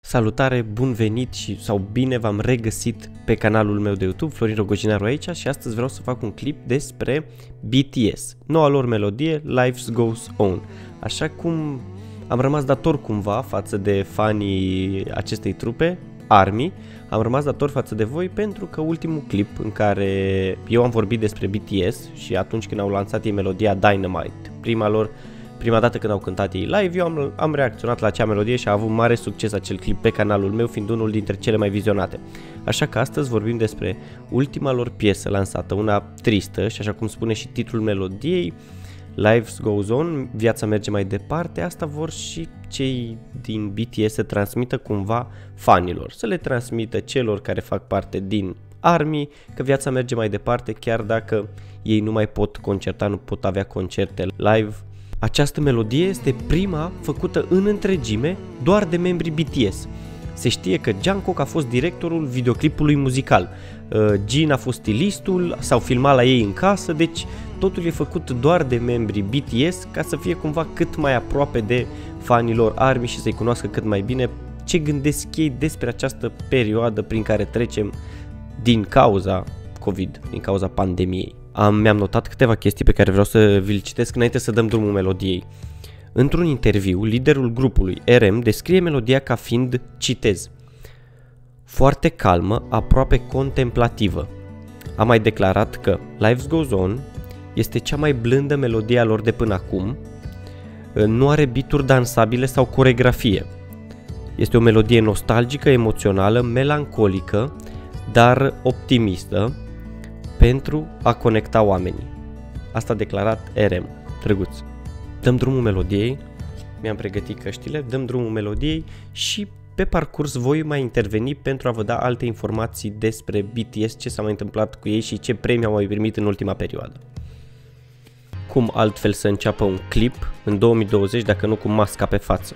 Salutare, bun venit sau bine v-am regăsit pe canalul meu de YouTube, Florin Rogojinaru aici, și astăzi vreau să fac un clip despre BTS, noua lor melodie, Life Goes On. Așa cum am rămas dator cumva față de fanii acestei trupe, ARMY, am rămas dator față de voi pentru că ultimul clip în care eu am vorbit despre BTS și atunci când au lansat ei melodia Dynamite, prima dată când au cântat ei live, eu am reacționat la acea melodie și a avut mare succes acel clip pe canalul meu, fiind unul dintre cele mai vizionate. Așa că astăzi vorbim despre ultima lor piesă lansată, una tristă și așa cum spune și titlul melodiei, Life Goes On, viața merge mai departe. Asta vor și cei din BTS să transmită cumva fanilor, să le transmită celor care fac parte din ARMY că viața merge mai departe, chiar dacă ei nu mai pot concerta, nu pot avea concerte live. Această melodie este prima făcută în întregime doar de membrii BTS. Se știe că Jungkook a fost directorul videoclipului muzical, Jin a fost stilistul, s-au filmat la ei în casă, deci totul e făcut doar de membrii BTS ca să fie cumva cât mai aproape de fanilor ARMY și să-i cunoască cât mai bine ce gândesc ei despre această perioadă prin care trecem din cauza COVID, din cauza pandemiei. Mi-am notat câteva chestii pe care vreau să vi-l citesc înainte să dăm drumul melodiei. Într-un interviu, liderul grupului RM descrie melodia ca fiind, citez, foarte calmă, aproape contemplativă. A mai declarat că Life Goes On este cea mai blândă melodie a lor de până acum, nu are beat-uri dansabile sau coregrafie. Este o melodie nostalgică, emoțională, melancolică, dar optimistă, pentru a conecta oamenii. Asta a declarat RM. Drăguț. Dăm drumul melodiei, mi-am pregătit căștile, dăm drumul melodiei și pe parcurs voi mai interveni pentru a vă da alte informații despre BTS, ce s-a mai întâmplat cu ei și ce premii au mai primit în ultima perioadă. Cum altfel să înceapă un clip în 2020 dacă nu cu masca pe față?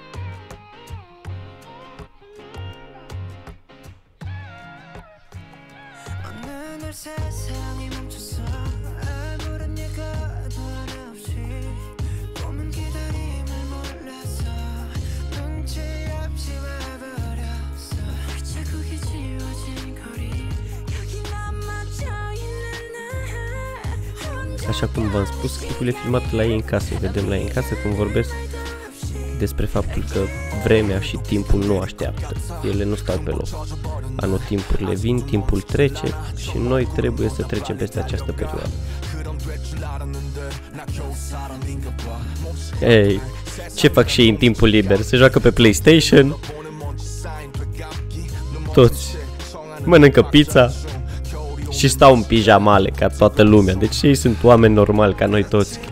Așa cum v-am spus, clipul e filmat la ei în casă, vedem la ei în casă cum vorbesc despre faptul că vremea și timpul nu așteaptă, ele nu stau pe loc. Anotimpurile vin, timpul trece și noi trebuie să trecem peste această perioadă. Ei, ce fac și ei în timpul liber? Se joacă pe PlayStation, toți mănâncă pizza și stau în pijamale ca toată lumea, deci ei sunt oameni normali ca noi toți.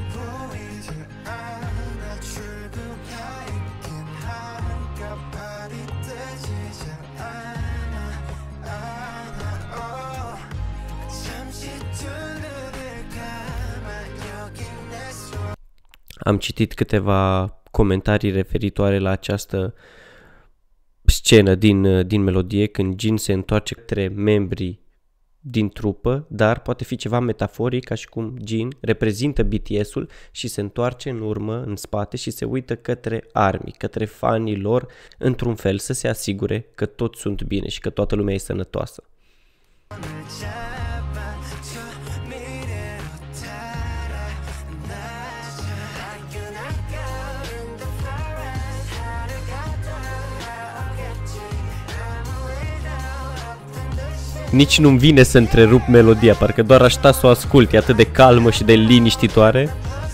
Am citit câteva comentarii referitoare la această scenă din melodie, când Jin se întoarce către membrii din trupă, dar poate fi ceva metaforic, ca și cum Jin reprezintă BTS-ul și se întoarce în urmă, în spate și se uită către ARMY, către fanii lor, într-un fel să se asigure că toți sunt bine și că toată lumea e sănătoasă. Nici nu-mi vine să întrerup melodia, parcă doar aș sta să o ascult, e atât de calmă și de liniștitoare.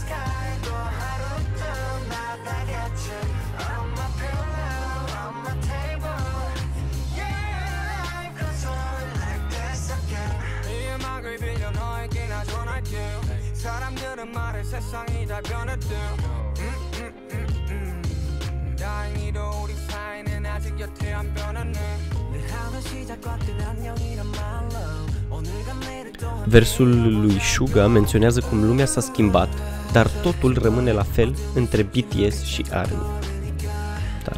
Versul lui Suga menționează cum lumea s-a schimbat, dar totul rămâne la fel între BTS și ARMY. Dar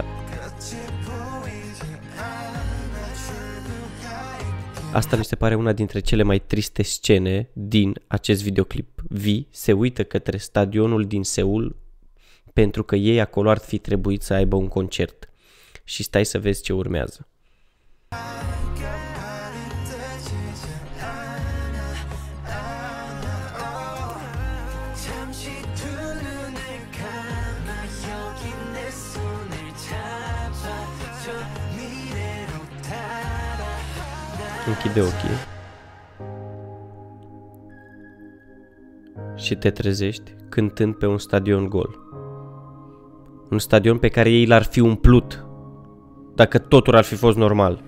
asta mi se pare una dintre cele mai triste scene din acest videoclip. V se uită către stadionul din Seul pentru că ei acolo ar fi trebuit să aibă un concert. și stai să vezi ce urmează. Închide ochii și te trezești cântând pe un stadion gol. Un stadion pe care ei l-ar fi umplut dacă totul ar fi fost normal.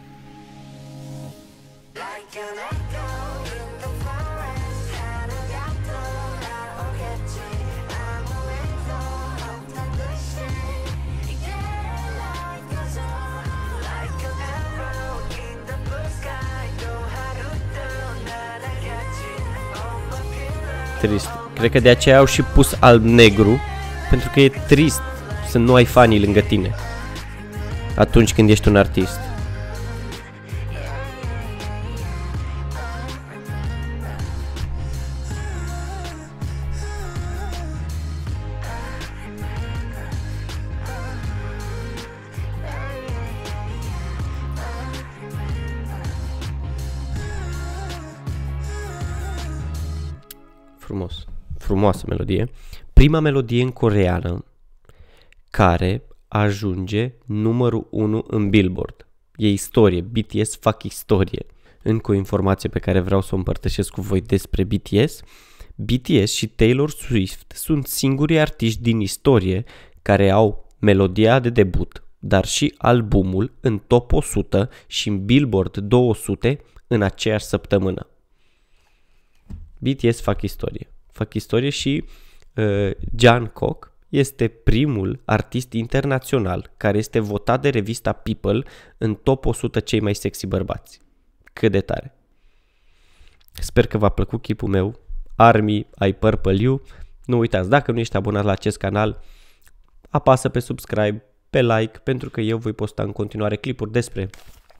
Trist. Cred că de aceea au și pus alb-negru, pentru că e trist să nu ai fanii lângă tine atunci când ești un artist. Frumos. Frumoasă melodie. Prima melodie în coreeană care ajunge numărul 1 în Billboard. E istorie. BTS fac istorie. Încă o informație pe care vreau să o împărtășesc cu voi despre BTS. BTS și Taylor Swift sunt singurii artiști din istorie care au melodia de debut, dar și albumul în top 100 și în Billboard 200 în aceeași săptămână. BTS fac istorie. Fac istorie și Jungkook este primul artist internațional care este votat de revista People în top 100 cei mai sexy bărbați. Cât de tare! Sper că v-a plăcut clipul meu. Army, I Purple You. Nu uitați, dacă nu ești abonat la acest canal, apasă pe subscribe, pe like, pentru că eu voi posta în continuare clipuri despre...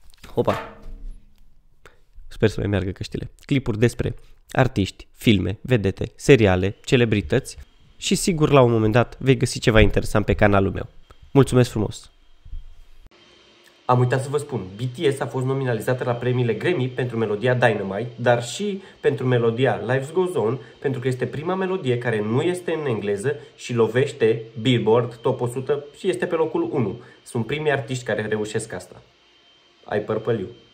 Sper să mai meargă căștile. Clipuri despre artiști, filme, vedete, seriale, celebrități și sigur la un moment dat vei găsi ceva interesant pe canalul meu. Mulțumesc frumos! Am uitat să vă spun, BTS a fost nominalizată la premiile Grammy pentru melodia Dynamite, dar și pentru melodia Life Goes On, pentru că este prima melodie care nu este în engleză și lovește Billboard Top 100 și este pe locul 1. Sunt primii artiști care reușesc asta. I Purple You.